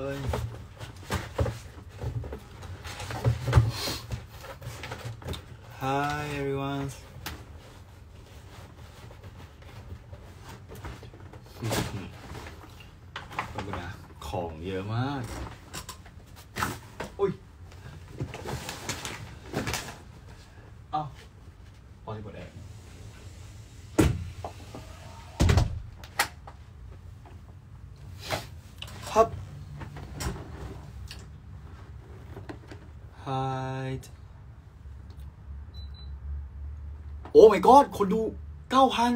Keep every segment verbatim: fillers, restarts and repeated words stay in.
Hi everyone ของเยอะมากอุ้ยเอ้าพอที่กดแอร์ครับ Hi โอ้ my god คนดู เก้าพัน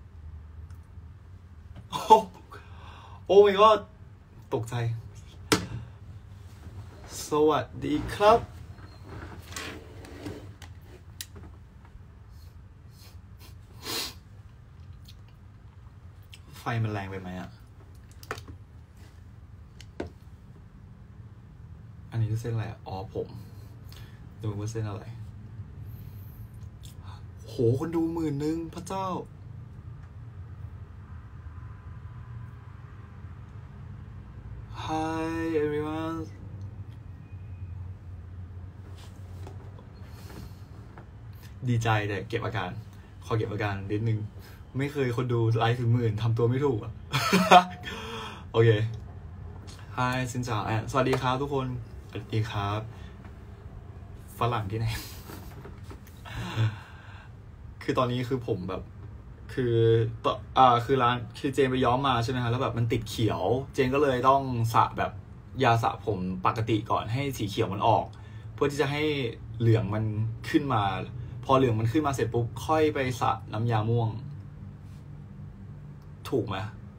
โอ้โอ้ my god ตกใจสวัสดีครับไฟมันแรงไปไหมอ่ะอันนี้คือเส้นอะไรอ๋อผมดูว่าเส้นอะไรโหคนดูหมื่นนึงพระเจ้าHi everyone ดีใจแต่เก็บอาการขอเก็บอาการนิดนึงไม่เคยคนดูไลฟ์ถึงหมื่นทำตัวไม่ถูกอ่ะ โอเค Hi ซินจ่าแอนสวัสดีครับทุกคนสวัสดีครับฝรั่งที่ไหน คือตอนนี้คือผมแบบคือต่ออ่าคือร้านคือเจนไปย้อมมาใช่ไหมฮะแล้วแบบมันติดเขียวเจนก็เลยต้องสระแบบยาสระผมปกติก่อนให้สีเขียวมันออกเพื่อที่จะให้เหลืองมันขึ้นมาพอเหลืองมันขึ้นมาเสร็จปุ๊บค่อยไปสระน้ำยาม่วงถูกไหม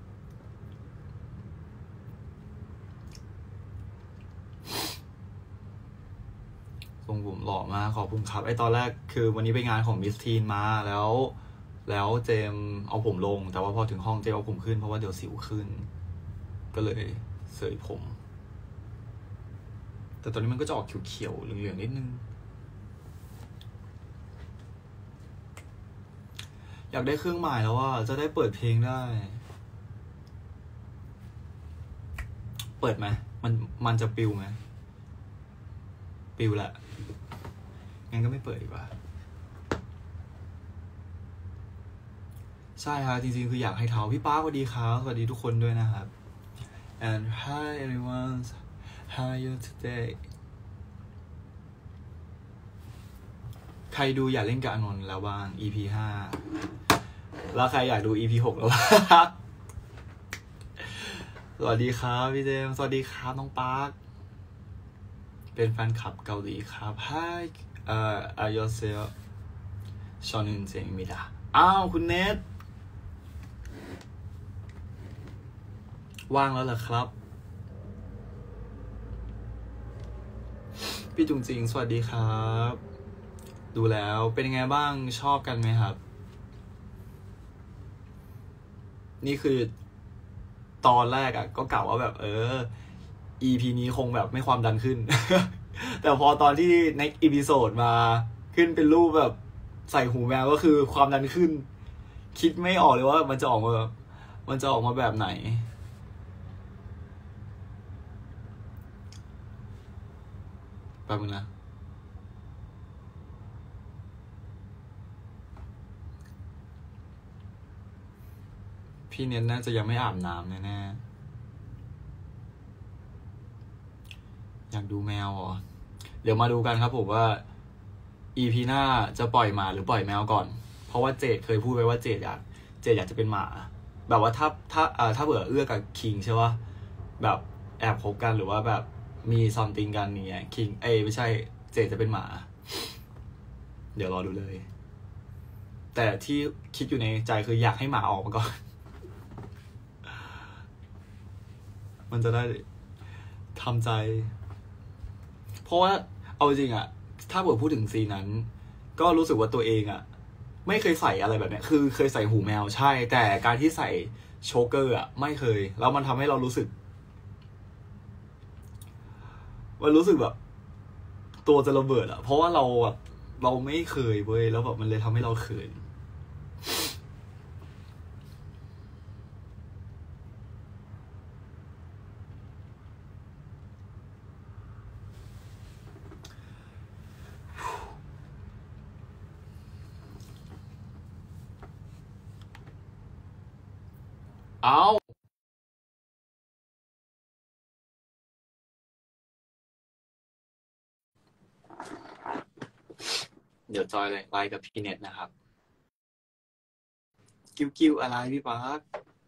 ทรงผมหล่อมากขอบคุณครับไอตอนแรกคือวันนี้ไปงานของมิสทีนมาแล้วแล้วเจมเอาผมลงแต่ว่าพอถึงห้องเจมเอาผมขึ้นเพราะว่าเดี๋ยวสิวขึ้นก็เลยเสยผมแต่ตอนนี้มันก็จะออกเขียวๆเหลืองๆนิดนึงอยากได้เครื่องหมายแล้วว่าจะได้เปิดเพลงได้เปิดไหมมันมันจะปิวไหมปิวแหละงั้นก็ไม่เปิดดีกว่าใช่ครับจริงๆคืออยากให้เท้าพี่ป้าสวัสดีครับสวัสดีทุกคนด้วยนะครับ and hi everyone how are you today ใครดูอยากเล่นกับอานนท์แล้วบ้าง อี พี ห้าแล้วใครอยากดู อี พี หกแล้วบ้างสวัสดีครับพี่เจมสวัสดีครับน้องปาร์คเป็นแฟนคลับเกาหลีครับ Hi เอ่อ are yourself ชอนึนเจงมิดาอ้าวคุณเนทว่างแล้วเหรอครับพี่จุงจริงสวัสดีครับดูแล้วเป็นยังไงบ้างชอบกันไหมครับนี่คือตอนแรกอ่ะก็กล่าวว่าแบบเออ อี พี นี้คงแบบไม่ความดันขึ้น แต่พอตอนที่ next episode มาขึ้นเป็นรูปแบบใส่หูแมวก็คือความดันขึ้นคิดไม่ออกเลยว่ามันจะออกมาแบบมันจะออกมาแบบไหนแป๊บนึงนะพี่เน้นน่าจะยังไม่อาบน้ำแน่ๆอยากดูแมวเหรอเดี๋ยวมาดูกันครับผมว่า อี พี หน้าจะปล่อยหมาหรือปล่อยแมวก่อนเพราะว่าเจดเคยพูดไว้ว่าเจดอยากเจดอยากจะเป็นหมาแบบว่าถ้าถ้าเอ่อถ้าเบื่อเอื้อกับคิงใช่ป่ะแบบแอบคบกันหรือว่าแบบมีซัมติงกันอย่างเงี้ยคิงเอ้ไม่ใช่เจดจะเป็นหมาเดี๋ยวรอดูเลยแต่ที่คิดอยู่ในใจคืออยากให้หมาออกมาก่อนมันจะได้ทำใจเพราะว่าเอาจริงอะถ้าเกิดพูดถึงซีนนั้นก็รู้สึกว่าตัวเองอะไม่เคยใส่อะไรแบบนี้คือเคยใส่หูแมวใช่แต่การที่ใส่โชเกอร์อะไม่เคยแล้วมันทำให้เรารู้สึกมันรู้สึกแบบตัวจะระเบิดอะเพราะว่าเราแบบเราไม่เคยเว้ยแล้วแบบมันเลยทำให้เราเขินเอาเดี๋ยวจอยเลยไลน์กับพี่เน็ตนะครับกิ้วกิ้วอะไรพี่ปาร์ค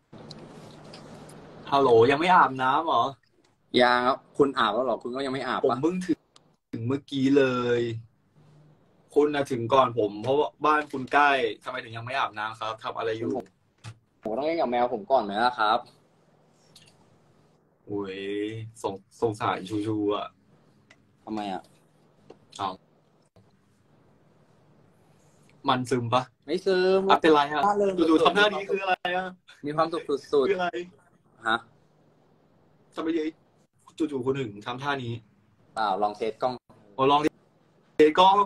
ฮัลโหลยังไม่อาบน้ำเหรอยังครับคุณอาบแล้วเหรอคุณก็ยังไม่อาบผมปะเพิ่งถึงถึงเมื่อกี้เลย คุณนะถึงก่อนผมเพราะว่าบ้านคุณใกล้ทำไมถึงยังไม่อาบน้ำครับทำอะไรอยู่ผมต้องเล่นกับแมวผมก่อนไหมล่ะครับโอ้ยสงสงสารชูชูอ่ะทำไมอ่ะเอามันซึมปะไม่ซื้ออ่ะเป็นไรฮะล่าเริงดูดูสุดทำหน้านี้คืออะไรอ่ะๆมีความสุขสุดคืออะไรๆฮะทำไมยังจู่ๆคนหนึ่งทำท่านี้เปล่าลองเทสกล้องโอ้ลองเทกล้อง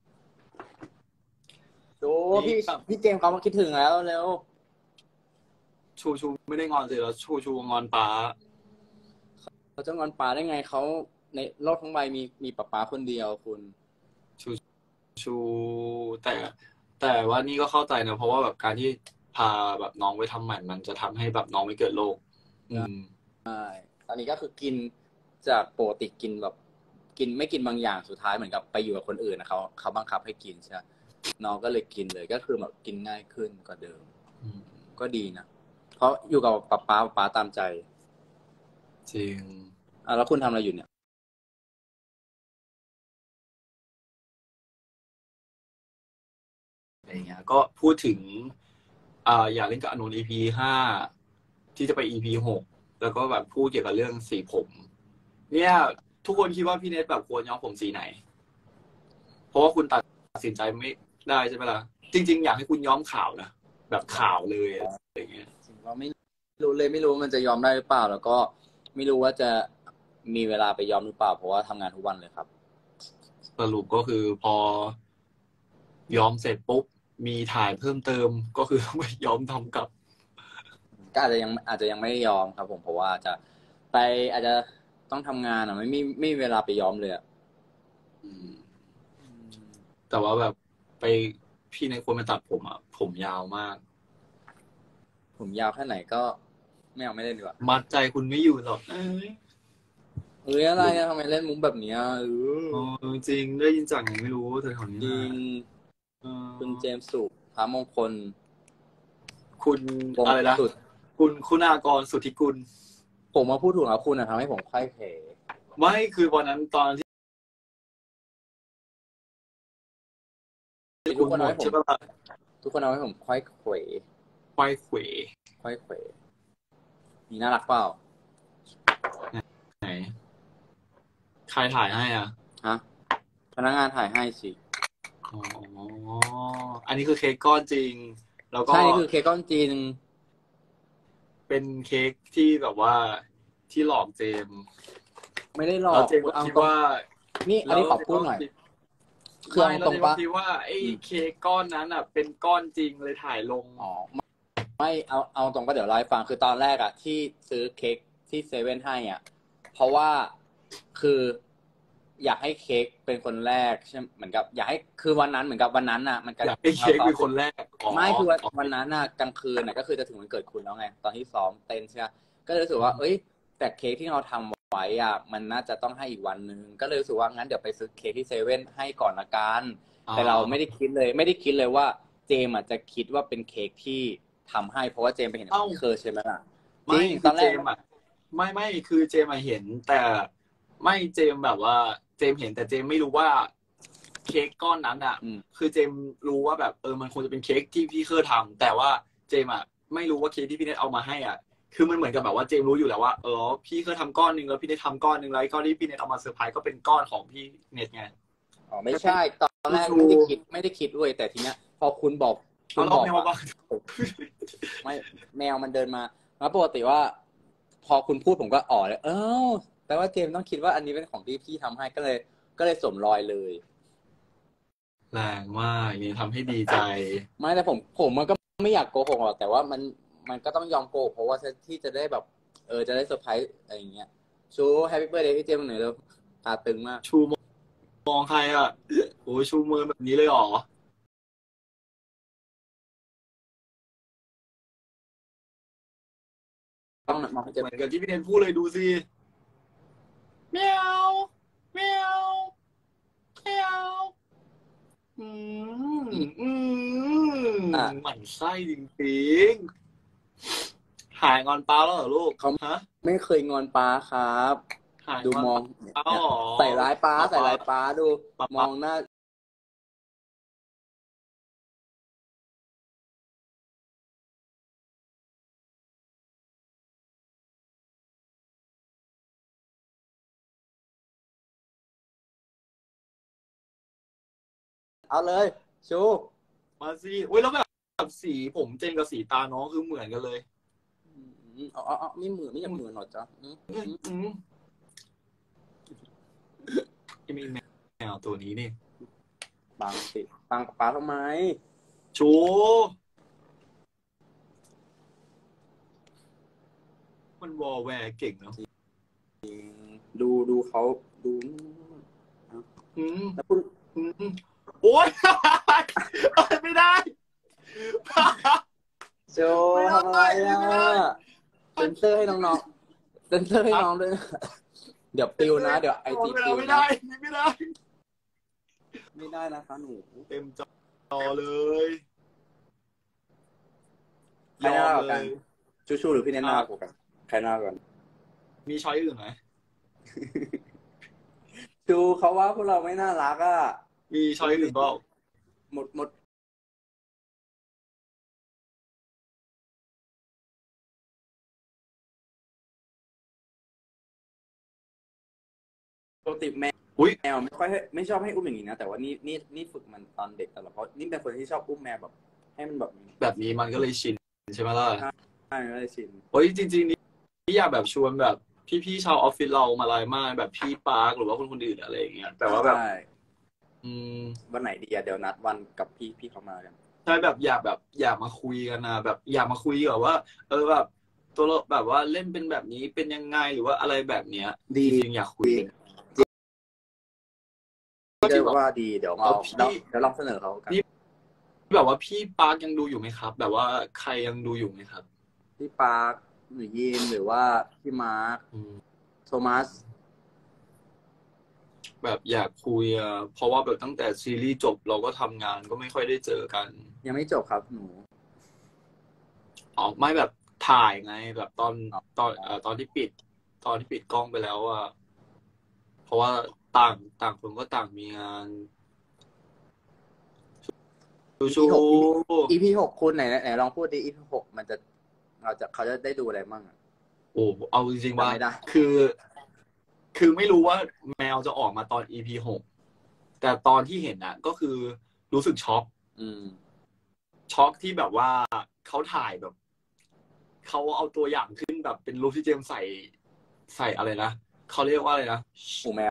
ดูพี่พี่เจมส์เขามาคิดถึงแล้วเร็วชูชูไม่ได้งอนเลยแล้วชูชูงอนป้าเขาจะงอนป๋าได้ไงเขาในโลกทั้งใบมีมีป๋าป๋าคนเดียวคุณชูชูแต่แต่ว่านี่ก็เข้าใจนะเพราะว่าแบบการที่พาแบบน้องไปทำหมันมันจะทำให้แบบน้องไม่เกิดโรคอืมตอนนี้ก็คือกินจากปกติกินแบบกินไม่กินบางอย่างสุดท้ายเหมือนกับไปอยู่กับคนอื่นนะเขาเขาบังคับให้กินใช่ไหมน้องก็เลยกินเลยก็คือแบบกินง่ายขึ้นกว่าเดิมก็ดีนะเพราะอยู่กับป๊าป๊าป๊าตามใจจริงอ่ะแล้วคุณทำอะไรอยู่เนี่ยอะไรเงี้ยก็พูดถึงอ่าอยากเล่นกับอนุน อี พี ห้าที่จะไป อี พี หกแล้วก็แบบพูดเกี่ยวกับเรื่องสีผม เนี่ยทุกคนคิดว่าพี่เนทแบบควรย้อมผมสีไหนเพราะว่าคุณตัดสินใจไม่ได้ใช่ไหมล่ะจริงๆอยากให้คุณย้อมขาวนะแบบขาวเลยอะไรเงี้ยจริงก็ไม่รู้เลยไม่รู้มันจะยอมได้หรือเปล่าแล้วก็ไม่รู้ว่าจะมีเวลาไปยอมหรือเปล่าเพราะว่าทำงานทุกวันเลยครับสรุปก็คือพอย้อมเสร็จปุ๊บมีถ่ายเพิ่มเติมก็คือต้องไปย้อมทำกับก็อาจจะยังอาจจะยังไม่ได้ยอมครับผมเพราะว่าจะไปอาจจะต้องทำงานอ่ะไม่มีไม่มีเวลาไปยอมเลยอ่ะแต่ว่าแบบไปพี่ในควรมาตัดผมอ่ะผมยาวมากผมยาวแค่ไหนก็ไม่เอาไม่เล่นดีกว่ามัดใจคุณไม่อยู่หรอกเอ้ยเอ้ยอะไรอะทำไมเล่นมุกแบบนี้อ่ะเออจริงได้ยินจากไหนไม่รู้แต่แถวนี้จริงคุณเจมส์สุพระมงคลคุณอะไรนะสุดคุณคุณากรสุทธิกุลผมมาพูดถูกแล้วคุณอะทำให้ผมไข้เขวไม่คือวันนั้นตอนที่ทุกคนเอาให้ผมทุกคนเอาให้ผมไข้เขวไขว้เขวไข้เขวนี่น่ารักเปล่าไหนใครถ่ายให้อ่ะฮะพนักงานถ่ายให้สิอ๋ออันนี้คือเค้กก้อนจริงแล้วก็ใช่นี่คือเค้กก้อนจริงเป็นเค้กที่แบบว่าที่หลอกเจมไม่ได้หลอกเจมก็คิดว่านี่อันนี้ขอพูดหน่อยคือเอาตรงปะคิดว่าไอ้เค้กก้อนนั้นอ่ะเป็นก้อนจริงเลยถ่ายลงอ๋อไม่เอาเอาตรงก็เดี๋ยวเล่าให้ฟังคือตอนแรกอ่ะที่ซื้อเค้กที่เซเว่นให้อ่ะเพราะว่าคืออยากให้เค้กเป็นคนแรกใช่เหมือนกับอยากให้คือวันนั้นเหมือนกับวันนั้นน่ะมันอยากให้เค้กเป็นคนแรกไม่คือวันนั้นน่ะกลางคืนน่ะก็คือจะถึงวันเกิดคุณแล้วไงตอนที่ซ้อมเต้นใช่ไหมก็เลยรู้สึกว่าเอ้ยแต่เค้กที่เราทำไว้อ่ะมันน่าจะต้องให้อีกวันนึงก็เลยรู้สึกว่างั้นเดี๋ยวไปซื้อเค้กที่เซเว่นให้ก่อนละกันแต่เราไม่ได้คิดเลยไม่ได้คิดเลยว่าเจมอาจจะคิดว่าเป็นเค้กที่ทำให้เพราะว่าเจมไปเห็นเคยใช่ไหมล่ะจริงตอนแรกอ่ะไม่ไม่คือเจมเห็นแต่ไม่เจมแบบว่าเจมเห็นแต่เจมไม่รู้ว่าเค้กก้อนนั้นอ่ะคือเจมรู้ว่าแบบเออมันควรจะเป็นเค้กที่พี่เคยทำแต่ว่าเจมอ่ะไม่รู้ว่าเค้กที่พี่เนทเอามาให้อ่ะคือมันเหมือนกับแบบว่าเจมรู้อยู่แล้วว่าเออพี่เคยทำก้อนนึงแล้วพี่เนททำก้อนนึงแล้วก้อนที่พี่เนทเอามาเซอร์ไพรส์ก็เป็นก้อนของพี่เนทไงอ๋อไม่ใช่ตอนแรกไม่ได้คิดไม่ได้คิดด้วยแต่ทีเนี้ยพอคุณบอกคุณบอกไม่แมวมันเดินมาแล้วปกติว่าพอคุณพูดผมก็อ๋อเลยเออแปลว่าเจมต้องคิดว่าอันนี้เป็นของที่พี่ทำให้ก็เลย ก็เลยสวมรอยเลยแรงมากนี่ทำให้ดีใจไม่แต่ผมผมมันก็ไม่อยากโกหกหรอกแต่ว่ามันมันก็ต้องยอมโกหกเพราะว่าที่จะได้แบบเออจะได้เซอร์ไพรส์อะไรอย่างเงี้ยชูแฮปปี้เบิร์ดเดย์พี่เจมส์หน่อยเร็วตาตึงมากชูมองใครอ่ะโอ้ชูมือแบบนี้เลยหรอต้องมองให้เจอเหมือนกับที่พี่เนนพูดเลยดูสิเมียวเมียวเมียวอืมอืมอ่ะหมั่นไส้จริงๆหายงอนป้าแล้วเหรอลูกเขาฮะไม่เคยงอนป้าครับหายดูงอนมองป้าเนี่ยเหรอใส่ร้ายป้าป้าใส่ร้ายป้าดูป้ามองหน้า เอาเลย ชูมาสิอุ้ยแล้วแบบสีผมเจนกับสีตาน้องคือเหมือนกันเลยอืมเอาเอาเอาไม่เหมือนไม่อยากเหมือนหรอจ๊ะอืมอืมอืมไอ้แมวตัวนี้นี่บังสิบังป้าทำไมชูมันวอลแวร์เก่งเนาะดูดูเขาดูอืมแล้วคุณอืมโอ๊ย ไม่ได้โจทำอะไรอ่ะเซนเซอร์ให้น้องๆเซนเซอร์ให้น้องด้วยนะเดี๋ยวปิวนะ เดี๋ยวไอจีปิวไม่นะได้ไม่ได้ไม่ได้นะคะหนูเต็มจอเลยใครน่ารักกว่าเลกันยชูชูหรือพี่เนนน่ารักกว่ากันใครน่ารักกว่ากันมีช้อยอื่นไหมชูเขาว่าพวกเราไม่น่ารักอ่ะมีช้อยอื่นเปล่าหมดหมดปกติแมวอุ้ยแมวไม่ค่อยให้ไม่ชอบให้อุ้มอย่างนี้นะแต่ว่านี่นี่นี่ฝึกมันตอนเด็กตลอดเพราะนี่เป็นคนที่ชอบอุ้มแมวแบบ ให้มันแบบแบบนี้มันก็เลยชินใช่ไหมล่ะใช่ไม่ได้ชินเฮ้ยจริงๆนี่อยากแบบชวนแบบพี่ๆชาวออฟฟิศเรามาไลน์มากแบบพี่ปาร์คหรือว่าคนคนอื่นอะไรอย่างเงี้ยแต่ว่าแบบใช่อืมวันไหนดีอะเดี๋ยวนัดวันกับพี่พี่เขามากันใช่แบบอยากแบบอยากมาคุยกันนะแบบอยากมาคุยแบบว่า เออแบบตัวเราแบบว่าเล่นเป็นแบบนี้เป็นยังไงหรือว่าอะไรแบบเนี้ยดีจริงๆอยากคุยก็ถือว่าดีเดี๋ยวเอาเอาพี่เดี๋ยวเดี๋ยวลองเสนอเขากันแบบว่าพี่ปาร์คยังดูอยู่ไหมครับ แบบว่าใครยังดูอยู่ไหมครับพี่ปาร์คหรือยีนหรือว่าพี่มาร์คอืมโทมัสแบบอยากคุยอ่ะเพราะว่าแบบตั้งแต่ซีรีส์จบเราก็ทำงานก็ไม่ค่อยได้เจอกันยังไม่จบครับหนูอ๋อไม่แบบถ่ายไงแบบตอนอ๋อตอนเอ่อตอนที่ปิด ตอนที่ปิดกล้องไปแล้วอ่ะเพราะว่าต่างต่างคนก็ต่างมีงานชูชูอีพีหกคุณไหนไหนลองพูดดิ อี พี หกมันจะเราจะเขาจะได้ดูอะไรบ้างอะโอ้เอาจริงๆว่าจำไม่ได้คือ คือไม่รู้ว่าแมวจะออกมาตอน อี พี หกแต่ตอนที่เห็นอ่ะ ก็คือรู้สึกช็อกอืมช็อกที่แบบว่าเขาถ่ายแบบเขาเอาตัวอย่างขึ้นแบบเป็นรูปที่เจมส์ใส่ใส่อะไรนะเขาเรียกว่าอะไรนะหูแมว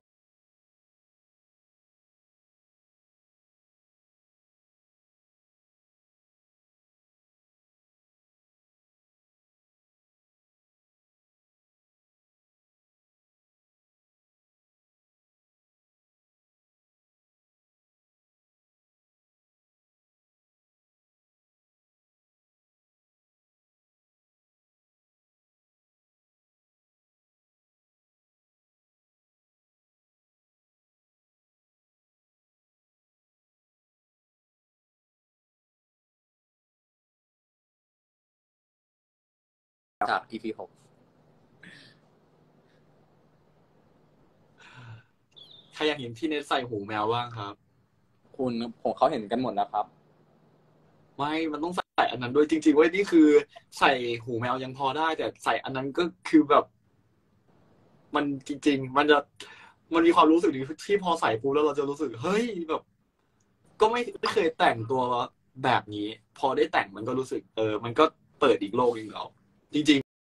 จาก อี พี หกใครอยากเห็นพี่เน็ตใส่หูแมวบ้างครับคุณผมเขาเห็นกันหมดแล้วครับไม่ มันต้องใส่อันนั้นด้วยจริงๆเว้ยนี่คือใส่หูแมวยังพอได้ แต่ใส่อันนั้นก็คือแบบ มันจริง ๆ มันจะมันมีความรู้สึกที่พอใส่ปุ๊บแล้วเราจะรู้สึกเฮ้ยแบบ ก็ไม่ไม่เคยแต่งตัวแบบนี้ พอได้แต่งมันก็รู้สึก เออ มันก็เปิดอีกโลกหนึงแล้วจริงๆ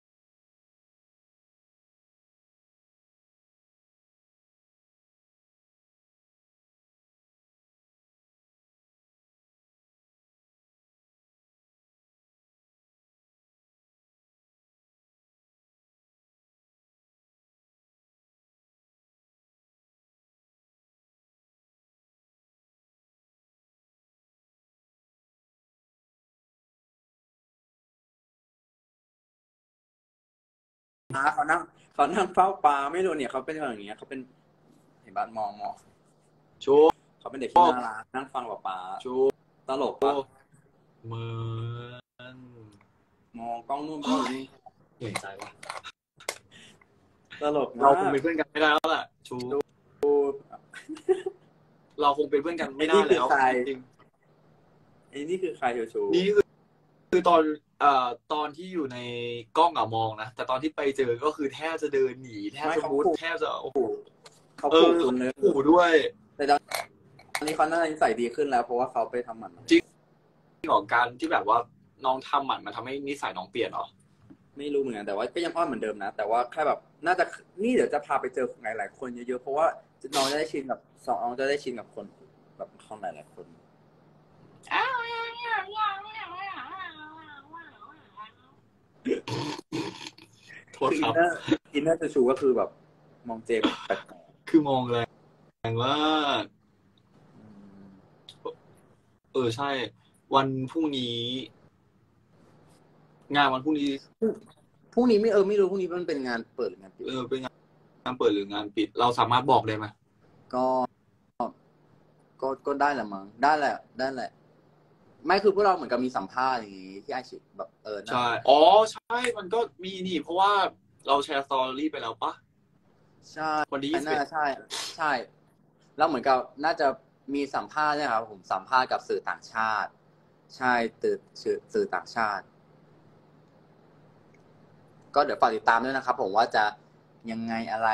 เขานั่งเขานั่งเฝ้าปลาไม่รู้เนี่ยเขาเป็นคนอย่างเงี้ยเขาเป็นเห็นบ้านมองมองชูเขาเป็นเด็กที่น่ารักนั่งฟังปลาชูตลกปะเหมือนมองกล้องนู่นกล้องนี่เหนื่อยใจว่ะตลกเรามากคงเป็นเพื่อนกันไม่ได้แล้วล่ะชูเราคงเป็นเพื่อนกันไม่ได้แล้วจริงไอ้นี่คือใครชูชูนี่คือคือตอนเอ่อตอนที่อยู่ในกล้องอะมองนะแต่ตอนที่ไปเจอก็คือแทบจะเดินหนีแทบจะมุดแทบจะโอ้โหเขาเอผูอกตุนเลยขู่ด้วยแต่ตอนนี้เขาน่าจะนิสัยดีขึ้นแล้วเพราะว่าเขาไปทำหมันจริงของการที่แบบว่าน้องทำหมันมันทำให้นิสัยน้องเปลี่ยนเหรอไม่รู้เหมือนกันแต่ว่าก็ยังอ้อนเหมือนเดิมนะแต่ว่าแค่แบบน่าจะนี่เดี๋ยวจะพาไปเจอหลายๆคนเยอะๆเพราะว่าน้องจะได้ชินกับสองน้องจะได้ชินกับคนแบบคนหลายๆคนโทษครับอินเนอร์ชูชูก็คือแบบมองเจมแปลกคือมองแรงว่าเออใช่ วันพรุ่งนี้ งานวันพรุ่งนี้พรุ่งนี้ไม่เออไม่รู้พรุ่งนี้มันเป็นงานเปิดหรืองานปิดเออเป็นงานงานเปิดหรืองานปิด เราสามารถบอกได้ไหมก็ก็ก็ได้แหละมั้งได้แหละได้แหละ ไม่คือพวกเราเหมือนกับมีสัมภาษณ์อย่างงี้ที่ไอชิแบบเออใช่อ๋อใช่มันก็มีนี่เพราะว่าเราแชร์สตอรี่ไปแล้วปะใช่วันที่น่าใช่ ใช่แล้วเหมือนกับน่าจะมีสัมภาษณ์เนี่ยครับผมสัมภาษณ์กับสื่อต่างชาติ ใช่สื่อสื่อสื่อต่างชาติ ก็เดี๋ยวฝากติดตามด้วยนะครับผมว่าจะยังไงอะไร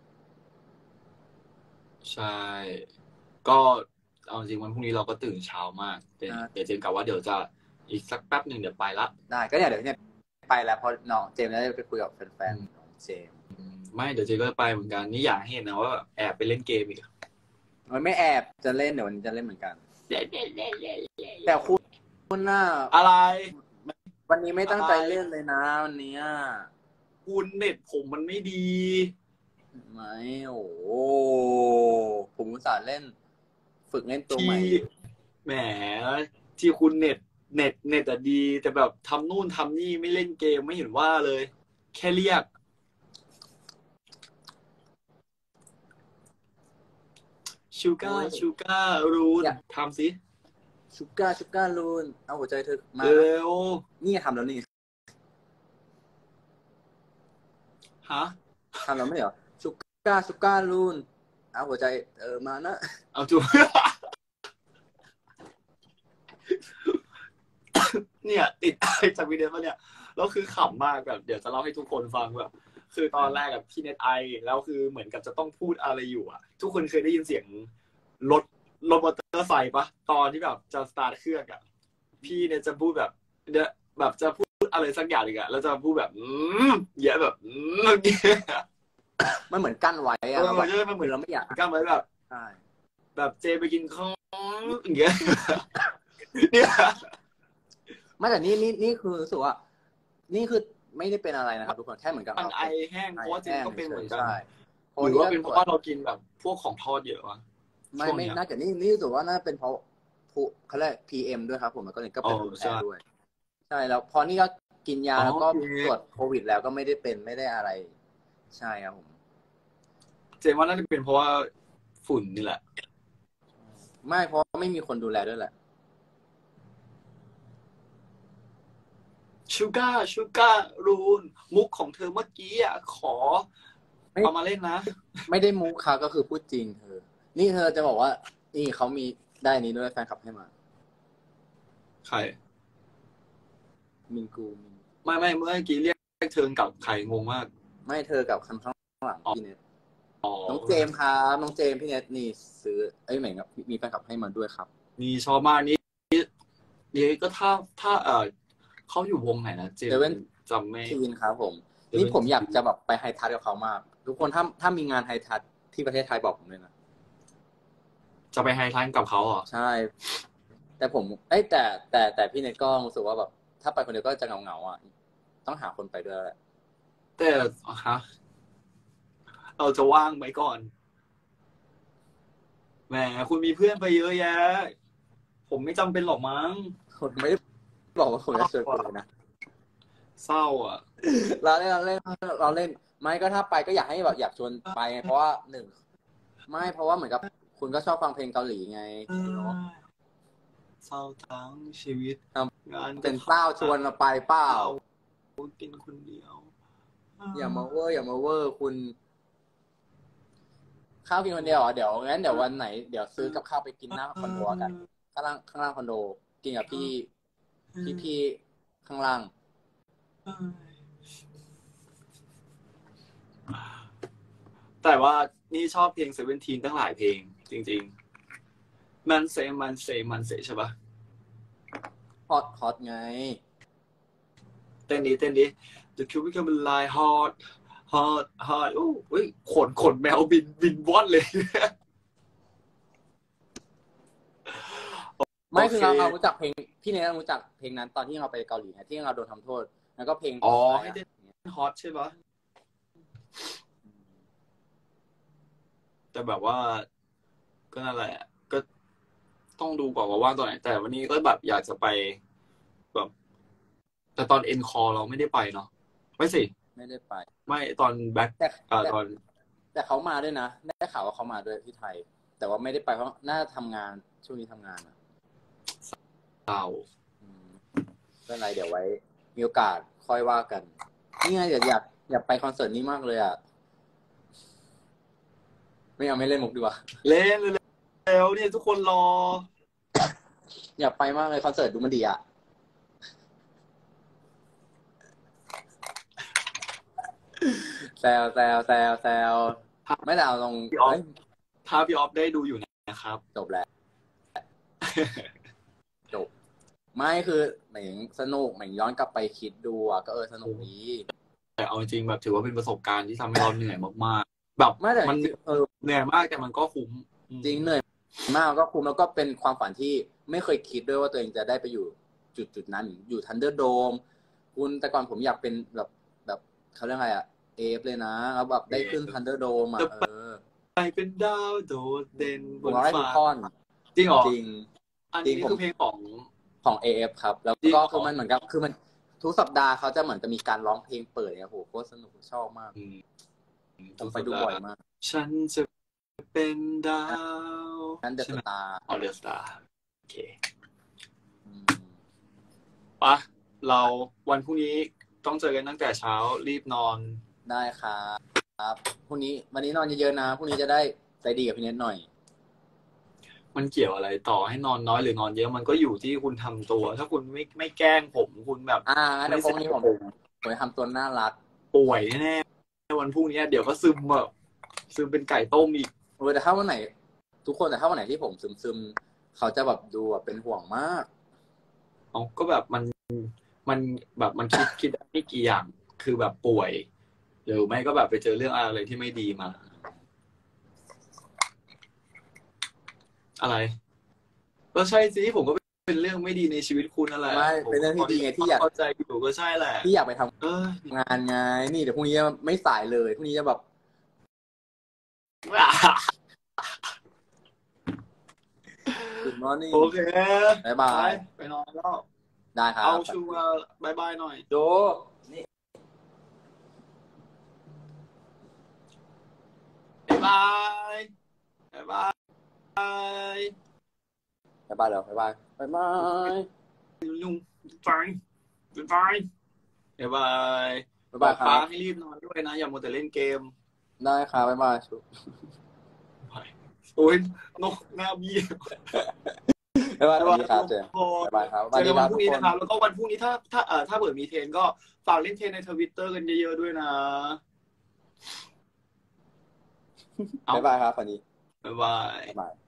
ใช่ ก็เอาจริงวันพรุ่งนี้เราก็ตื่นเช้ามากเดี๋ยวเดี๋ยวเจนกะว่าเดี๋ยวจะอีกสักแป๊บหนึ่งเดี๋ยวไปละได้ก็เนี่ยเดี๋ยวเนี่ยไปแล้วเพราะน้องเจมส์ได้ไปคุยกับแฟนๆของเจมส์อืมไม่เดี๋ยวเจนก็ไปเหมือนกันนี่อยากให้เห็นนะว่าแบบแอบไปเล่นเกมอีกมันไม่แอบจะเล่นเดี๋ยววันนี้จะเล่นเหมือนกัน แต่คุณคุณน่ะอะไรวันนี้ไม่ตั้งใจเล่นเลยนะวันนี้คุณเน็ตผมมันไม่ดีไม่โอ้โหผมอุตส่าห์เล่น ฝึกเล่นตัวใหม่ที่แหมที่คุณเน็ตเน็ตเน็ตอะดี แต่แบบทำนู่นทำนี่ไม่เล่นเกมไม่เห็นว่าเลย แค่เรียกชูก้าชูก้ารูนทำสิชุก้าชุก้าลูนเอาหัวใจเธอมาเร็วนี่ทำแล้วนี่ฮะทำแล้วไม่เหรอชุก้าชุก้าลูนเอาหัวใจเออมานะเอาจู เนี่ยติดอะไรจากวิดีโอมาเนี่ยแล้วคือขำมากแบบเดี๋ยวจะเล่าให้ทุกคนฟังแบบคือตอนแรกกับพี่เน็ตไอแล้วคือเหมือนกับจะต้องพูดอะไรอยู่อ่ะ ทุกคนเคยได้ยินเสียงรถรถมอเตอร์ไซค์ปะตอนที่แบบจะสตาร์ทเครื่องอ่ะพี่เนี่ยจะพูดแบบเดี๋ยวแบบจะพูดอะไรสักอย่างหนึ่งอ่ะแล้วจะพูดแบบอืมเยอะแบบอืมเงี้ยมันเหมือนกั้นไว้เออะอเราแบบใช่มันเหมือนเราไม่อยากกล้ามไว้แบบใช่แบบเจไปกินข้าวอย่างเงี้ย เนี่ยไม่แต่นี่นี่นี่คือรู้สึกว่า นี่คือไม่ได้เป็นอะไรนะครับทุกคนแค่เหมือนกับมันไอแห้งเพราะว่าเจนก็เป็นเหมือนกันใช่หรือว่าเป็นเพราะว่าเรากินแบบพวกของทอดเยอะวะไม่ไม่น่าจะนี่นี่รู้สึกว่าน่าเป็นเพราะผู้เขาเรียก พี เอ็ม ด้วยครับผมแล้วก็เลยก็เป็นแอร์ด้วยใช่แล้วพอนี่ก็กินยาแล้วก็ตรวจโควิดแล้วก็ไม่ได้เป็นไม่ได้อะไร ใช่ครับผมเจนว่าน่าจะเป็นเพราะว่าฝุ่นนี่แหละไม่เพราะไม่มีคนดูแลด้วยแหละชูก้าชูก้ารูนมุกของเธอเมื่อกี้อ่ะขอไม่เอามาเล่นนะไม่ได้มุกค่ะก็คือพูดจริงเธอ นี่เธอจะบอกว่า นี่เขามีได้นี้ด้วยแฟนคลับให้มาใครมินกูมินไม่ไม่เมื่อกี้เรียกเธอกับใครงงมากไม่เธอกับคันข้างหลังพี่เน็ตอ๋อน้องเจมส์ครับน้องเจมส์พี่เน็ตนี่ซื้อเอ้ยเหมือนกับมีแฟนคลับให้มาด้วยครับนี่ชอบมากนี่นี่ก็ถ้าถ้าเออเขาอยู่วงไหนนะเจนเซเว่นจำไม่ทีนครับผมเซเว่นนี่ผมอยากจะแบบไปไฮทัชกับเขามาก ทุกคนถ้าถ้ามีงานไฮทัชที่ประเทศไทยบอกผมเลยนะจะไปไฮไลท์กับเขาเหรอใช่ แต่ผมเอ้ยแต่แต่แต่พี่เน็ตก็รู้สึกว่าแบบถ้าไปคนเดียวก็จะเหงาๆอ่ะต้องหาคนไปด้วยแหละแต่ฮะเราจะว่างไหมก่อนแหมคุณมีเพื่อนไปเยอะแยะ ผมไม่จำเป็นหรอกมั้งผมไม่ได้บอกว่าผมจะชวนคุณเลยนะเศร้าอ่ะเราเล่นเราเล่นเราเล่นไม่ก็ถ้าไปก็อยากให้แบบอยากชวนไปไงเพราะว่าหนึ่งไม่เพราะว่าเหมือนกับคุณก็ชอบฟังเพลงเกาหลีไงเนาะเศร้าทั้งชีวิตงานเป็นเศร้าชวนเราไปเปล่ากินคนเดียวอย่ามาเวอร์อย่ามาเวอร์คุณข้าวกินคนเดียวเหรอเดี๋ยวงั้นเดี๋ยววันไหนเดี๋ยวซื้อกับข้าวไปกินหน้าคอนโดกันข้างล่างข้างล่างคอนโดกินกับพี่พี่พี่ข้างล่างแต่ว่านี่ชอบเพลงเซเว่นทีนตั้งหลายเพลงจริงๆมันเซมันเซมันเซใช่ปะฮอตฮอตไงเต้นดีเต้นดี The Cube Become Alive Hot Hot Hot โอ้ยขนขนแมวบินบินว่อนเลยไม่คือเราเรารู้จักเพลงพี่เนยรู้จักเพลงนั้นตอนที่เราไปเกาหลีไงที่เราโดนทำโทษแล้วก็เพลงอ๋อให้เต้นฮอตใช่ปะแต่แบบว่าก็นั่นแหละก็ต้องดูก่อนว่าว่างตอนไหนแต่วันนี้ก็แบบอยากจะไปแบบแต่ตอนเอ็นคอเราไม่ได้ไปเนาะไม่สิไม่ได้ไปไม่ตอนแบ็คอ่าตอนแต่เขามาด้วยนะได้ข่าวว่าเขามาด้วยที่ไทยแต่ว่าไม่ได้ไปเพราะน่าทำงานช่วงนี้ทำงานอะเต่าไม่เป็นไรเดี๋ยวไว้มีโอกาสค่อยว่ากันนี่ไงอยากอยากอยากไปคอนเสิร์ตนี้มากเลยอ่ะไม่เอาไม่เล่นมุกดีกว่าเล่นแล้วเนี่ยทุกคนรออยากไปมากเลยคอนเสิร์ตดูมันดีอ่ะแซวแซวแซวแซวไม่แต่เอาลงถ้าพี่ออฟได้ดูอยู่นะครับจบแล้วจบไม่คือเหมือนสนุกเหมือนย้อนกลับไปคิดดูอ่ะก็เออสนุกดีแต่เอาจริงแบบถือว่าเป็นประสบการณ์ที่ทำให้เราเหนื่อยมากๆแบบมันเออเหนื่อยมากแต่มันก็คุ้มจริงเหนื่อยมากก็คุ้มแล้วก็เป็นความฝันที่ไม่เคยคิดด้วยว่าตัวเองจะได้ไปอยู่จุดจุดนั้นอยู่ทันเดอร์โดมคุณแต่ก่อนผมอยากเป็นแบบแบบเขาเรียกอะไรอ่ะเอฟเลยนะแล้วแบบได้ขึ้นทันเดอร์โดมอ่ะเออไปเป็นดาวโดดเด่นบนฟ้าจริงเหรอจริงอันนี้คือเพลงของของ เอ เอฟ ครับแล้วก็คือมันเหมือนกับคือมันทุกสัปดาห์เขาจะเหมือนจะมีการร้องเพลงเปิดเนี่ยโหโคตรสนุกชอบมากผมไปดูบ่อยมากฉันจะเป็นดาวนั่นเดอะสตาร์อ๋อเดอะสตาร์โอเคปะเราวันพรุ่งนี้ต้องเจอกันตั้งแต่เช้ารีบนอนได้ครับพรุ่งนี้วันนี้นอนเยอะๆนะพรุ่งนี้จะได้ใจดีกับพี่เน็ตหน่อยมันเกี่ยวอะไรต่อให้นอนน้อยหรือนอนเยอะมันก็อยู่ที่คุณทำตัวถ้าคุณไม่ไม่แกล้งผมคุณแบบอ่าเดี๋ยวพรุ่งนี้ผมผมจะทำตัวน่ารักป่วยแน่วันพรุ่งนี้เดี๋ยวก็ซึมแบบซึมเป็นไก่ต้มอีกเออแต่ถ้าวันไหนทุกคนแต่ถ้าวันไหนที่ผมซึมซึมเขาจะแบบดูแบบเป็นห่วงมากอ๋อก็แบบมันมันแบบมันคิดคิดไม่กี่อย่างคือแบบป่วยหรือไม่ก็แบบไปเจอเรื่องอะไรที่ไม่ดีมาอะไรก็ใช่สิผมก็เป็นเรื่องไม่ดีในชีวิตคุณอะไรไม่เป็นเรื่องที่ดีไงที่อยากเข้าใจอยู่ก็ใช่แหละที่อยากไปทำงานไงนี่เดี๋ยวพรุ่งนี้ไม่สายเลยพรุ่งนี้จะแบบGood morning โอเคบายบายไปนอนแล้วได้ครับเอาชูมาบายบายหน่อยโจนี่บายบายบายบายบายบายแล้วบายบายบายบายลุงบายบายบายบายบายบายครับให้รีบนอนด้วยนะอย่ามัวแต่เล่นเกมได้ครับบายบายชูโอ้ยนกหน้าบี้บ๊ายบายครับเจบ๊ายบายครับเจอกันวันพรุ่งนี้นะครับแล้วก็วันพรุ่งนี้ถ้าถ้าเอ่อถ้าเปิดมีเทรนก็ฝากเล่นเทรนใน Twitter กันเยอะๆด้วยนะบ๊ายบายครับวันนี้บ๊ายบาย